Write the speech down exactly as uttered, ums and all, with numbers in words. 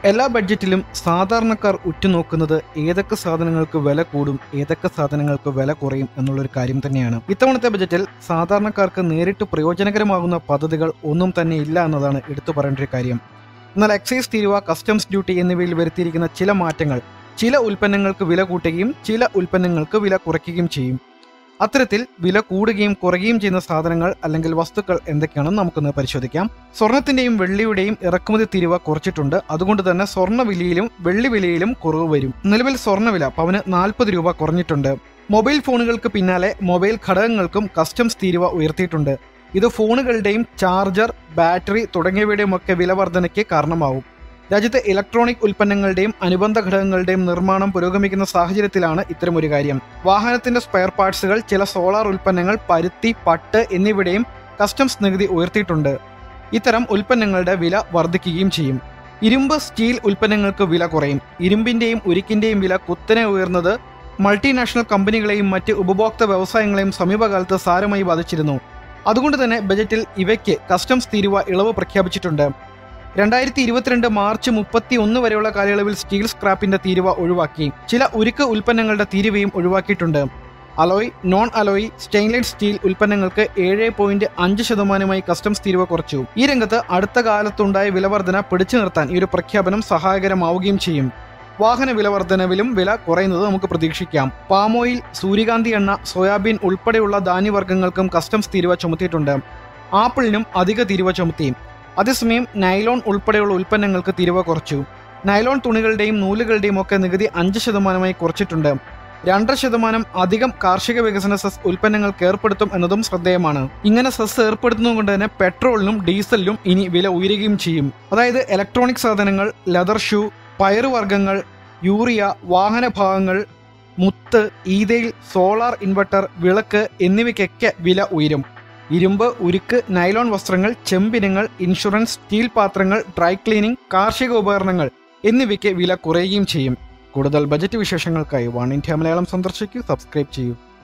എല്ലാ ബഡ്ജറ്റിലും സാധാരണക്കാർ ഉറ്റുനോക്കുന്നത് ഏതൊക്കെ സാധനങ്ങൾക്ക് വില കൂടും, ഏതൊക്കെ സാധനങ്ങൾക്ക് വില കുറയും എന്നുള്ളൊരു കാര്യം തന്നെയാണ്. ഇത്തവണത്തെ ബജറ്റിൽ സാധാരണക്കാർക്ക് നേരിട്ട് പ്രയോജനകരമാകുന്ന പദ്ധതികൾ ഒന്നും തന്നെ ഇല്ല എന്നതാണ് എടുത്തു പറയേണ്ട ഒരു കാര്യം. എന്നാൽ എക്സൈസ് തീരുവ, കസ്റ്റംസ് ഡ്യൂട്ടി എന്നിവയിൽ വരുത്തിയിരിക്കുന്ന ചില മാറ്റങ്ങൾ ചില ഉൽപ്പന്നങ്ങൾക്ക് വില കൂട്ടുകയും ചില ഉൽപ്പന്നങ്ങൾക്ക് വില കുറയ്ക്കുകയും ചെയ്യും. അത്തരത്തിൽ വില കൂടുകയും കുറയുകയും ചെയ്യുന്ന സാധനങ്ങൾ അല്ലെങ്കിൽ വസ്തുക്കൾ എന്തൊക്കെയാണെന്ന് നമുക്കൊന്ന് പരിശോധിക്കാം. സ്വർണത്തിന്റെയും വെള്ളിയുടെയും ഇറക്കുമതി തീരുവ കുറച്ചിട്ടുണ്ട്. അതുകൊണ്ട് തന്നെ സ്വർണ്ണ വിലയിലും വെള്ളി വിലയിലും കുറവ് വരും. നിലവിൽ സ്വർണ്ണവില പവന് നാൽപ്പത് രൂപ കുറഞ്ഞിട്ടുണ്ട്. മൊബൈൽ ഫോണുകൾക്ക് പിന്നാലെ മൊബൈൽ ഘടകങ്ങൾക്കും കസ്റ്റംസ് തീരുവ ഉയർത്തിയിട്ടുണ്ട്. ഇത് ഫോണുകളുടെയും ചാർജർ, ബാറ്ററി തുടങ്ങിയവയുടെയും ഒക്കെ വില വർധനയ്ക്ക് കാരണമാവും. രാജ്യത്തെ ഇലക്ട്രോണിക് ഉൽപ്പന്നങ്ങളുടെയും അനുബന്ധ ഘടകങ്ങളുടെയും നിർമ്മാണം പുരോഗമിക്കുന്ന സാഹചര്യത്തിലാണ് ഇത്തരമൊരു കാര്യം. വാഹനത്തിന്റെ സ്പെയർ പാർട്സുകൾ, ചില സോളാർ ഉൽപ്പന്നങ്ങൾ, പരുത്തി, പട്ട് എന്നിവയുടെയും കസ്റ്റംസ് നികുതി ഉയർത്തിയിട്ടുണ്ട്. ഇത്തരം ഉൽപ്പന്നങ്ങളുടെ വില വർദ്ധിക്കുകയും ചെയ്യും. ഇരുമ്പ്, സ്റ്റീൽ ഉൽപ്പന്നങ്ങൾക്ക് വില കുറയും. ഇരുമ്പിന്റെയും ഉരുക്കിന്റെയും വില കുത്തനെ ഉയർന്നത് മൾട്ടിനാഷണൽ കമ്പനികളെയും മറ്റ് ഉപഭോക്തൃ വ്യവസായങ്ങളെയും സമീപകാലത്ത് സാരമായി ബാധിച്ചിരുന്നു. അതുകൊണ്ട് തന്നെ ബജറ്റിൽ ഇവയ്ക്ക് കസ്റ്റംസ് തീരുവ ഇളവ് പ്രഖ്യാപിച്ചിട്ടുണ്ട്. രണ്ടായിരത്തി ഇരുപത്തിരണ്ട് മാർച്ച് മുപ്പത്തി ഒന്ന് വരെയുള്ള കാലയളവിൽ സ്റ്റീൽ സ്ക്രാപ്പിന്റെ തീരുവ ഒഴിവാക്കി. ചില ഉരുക്ക് ഉൽപ്പന്നങ്ങളുടെ തീരുവയും ഒഴിവാക്കിയിട്ടുണ്ട്. Alloy, non alloy, stainless steel ഉൽപ്പന്നങ്ങൾക്ക് ഏഴ് പോയിന്റ് അഞ്ച് ശതമാനമായി കസ്റ്റംസ് തീരുവ കുറച്ചു. ഈ രംഗത്ത് അടുത്ത കാലത്തുണ്ടായ വിലവർധന പിടിച്ചു നിർത്താൻ ഈ ഒരു പ്രഖ്യാപനം സഹായകരമാവുകയും ചെയ്യും. വാഹന വിലവർധനവിലും വില കുറയുന്നത് നമുക്ക് പ്രതീക്ഷിക്കാം. പാമോയിൽ, സൂര്യകാന്തി എണ്ണ, സോയാബീൻ ഉൾപ്പെടെയുള്ള ധാന്യവർഗ്ഗങ്ങൾക്കും കസ്റ്റംസ് തീരുവ ചുമത്തിയിട്ടുണ്ട്. ആപ്പിളിനും അധിക തീരുവ ചുമത്തി. അതേസമയം നൈലോൺ ഉൾപ്പെടെയുള്ള ഉൽപ്പന്നങ്ങൾക്ക് തീരുവ കുറച്ചു. നൈലോൺ തുണികളുടെയും നൂലുകളുടെയും ഒക്കെ നികുതി അഞ്ച് ശതമാനമായി കുറച്ചിട്ടുണ്ട്. രണ്ടര ശതമാനം അധികം കാർഷിക വികസന സെസ് ഉൽപ്പന്നങ്ങൾക്ക് ഏർപ്പെടുത്തും എന്നതും ശ്രദ്ധേയമാണ്. ഇങ്ങനെ സെസ് ഏർപ്പെടുത്തുന്നതുകൊണ്ട് തന്നെ പെട്രോളിനും ഡീസലിനും ഇനി വില ഉയരുകയും ചെയ്യും. അതായത് ഇലക്ട്രോണിക് സാധനങ്ങൾ, ലെതർ ഷൂ, പയറുവർഗ്ഗങ്ങൾ, യൂറിയ, വാഹനഭാഗങ്ങൾ, മുത്ത്, ഈതയിൽ, സോളാർ ഇൻവെർട്ടർ, വിളക്ക് എന്നിവയ്ക്കൊക്കെ വില ഉയരും. ഇരുമ്പ്, ഉരുക്ക്, നൈലോൺ വസ്ത്രങ്ങൾ, ചെമ്പിനങ്ങൾ, ഇൻഷുറൻസ്, സ്റ്റീൽ പാത്രങ്ങൾ, ഡ്രൈ ക്ലീനിംഗ്, കാർഷിക ഉപകരണങ്ങൾ എന്നിവയ്ക്ക് വില കുറയുകയും ചെയ്യും. കൂടുതൽ ബജറ്റ് വിശേഷങ്ങൾക്കായി വൺ ഇന്ത്യ മലയാളം സന്ദർശിക്കൂ, സബ്സ്ക്രൈബ് ചെയ്യൂ.